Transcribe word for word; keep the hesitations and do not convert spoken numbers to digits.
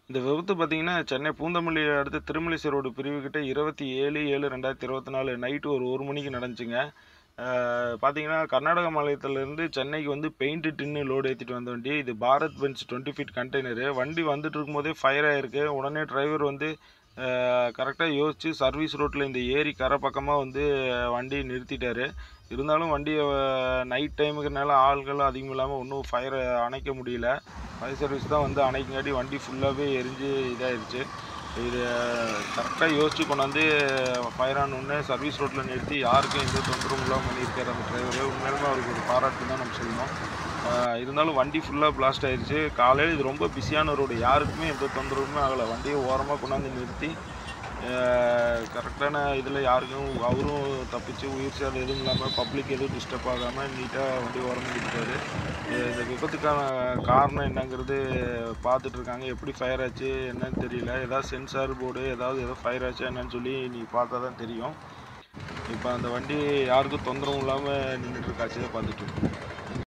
இந்த விபத்து பார்த்தீங்கன்னா, சென்னை பூந்தமல்லி அடுத்த திருமழிசை ரோடு பிரிவுகிட்ட இருபத்தி ஏழு ஏழு இரண்டாயிரத்தி இருபத்தி நான்கு நைட்டு ஒரு 1 மணிக்கு நடந்துச்சுங்க. ஆ பார்த்தீங்கன்னா, கர்நாடக மாநிலத்திலேருந்து சென்னைக்கு வந்து பெயிண்ட் டின்னு லோடு ஏத்திட்டு வந்த வண்டி. இது பாரத் பென்ஸ் இருபது ஃபீட் கண்டெய்னரு. வண்டி வந்துட்டு இருக்கும்போதே ஃபயர் ஆயிருக்கு. உடனே டிரைவர் வந்து ஆ கரெக்ட்டா யோசிச்சு சர்வீஸ் ரோட்ல இந்த ஏரி கரை பக்கமா வந்து வண்டிய நிறுத்திட்டாரு. இருந்தாலும் வண்டிய நைட் டைமுங்கிறனால ஆள்கள் அதிகம் இல்லாம ஒண்ணும் ஃபயர அணைக்க முடியல. ஃபயர் சர்வீஸ் தான் வந்து அணைக்குங்காட்டி வண்டி ஃபுல்லாவே எரிஞ்சு இதாயிருச்சு. இது கரெக்ட்டா யோசிச்சு கொண்டாந்து ஃபயர் ஆனோனே சர்வீஸ் ரோட்ல நிறுத்தி யாருக்கும் எந்த தொந்தரவும் இல்லாம பண்ணியிருக்காரு அந்த டிரைவரு. உண்மையாலுமே அவருக்கு ஒரு பாராட்டு தான் நம்ம சொல்லணும். ஆ இருந்தாலும் வண்டி ஃபுல்லா பிளாஸ்ட் ஆயிருச்சு. காலையில இது ரொம்ப பிஸியான ரோடு. யாருக்குமே எந்த தொந்தரவுமே ஆகல. வண்டிய ஓரமா கொண்டாந்து நிறுத்தி ஆ கரெக்டான இதில யாருக்கும் அவரும் தப்பிச்சு உயிர் சேதம் எதுவும் இல்லாம பப்ளிக் எதுவும் டிஸ்டர்ப் ஆகாம நீட்டா வண்டி ஓரமா நிறுத்திட்டாரு. இந்த விபத்துக்கான காரணம் என்னங்கிறது பார்த்துட்டு இருக்காங்க. எப்படி ஃபயர் ஆச்சு என்னன்னு தெரியல. ஏதாவது சென்சார் போர்டு ஏதாவது ஏதோ ஃபயர் ஆச்சா என்னன்னு சொல்லி இன்னைக்கு பார்த்தா தான் தெரியும். இப்ப அந்த வண்டி யாருக்கும் தொந்தரவும் இல்லாம நின்னுட்டு இருக்க காட்சிய தான் பார்த்துட்டு இருக்கோம்.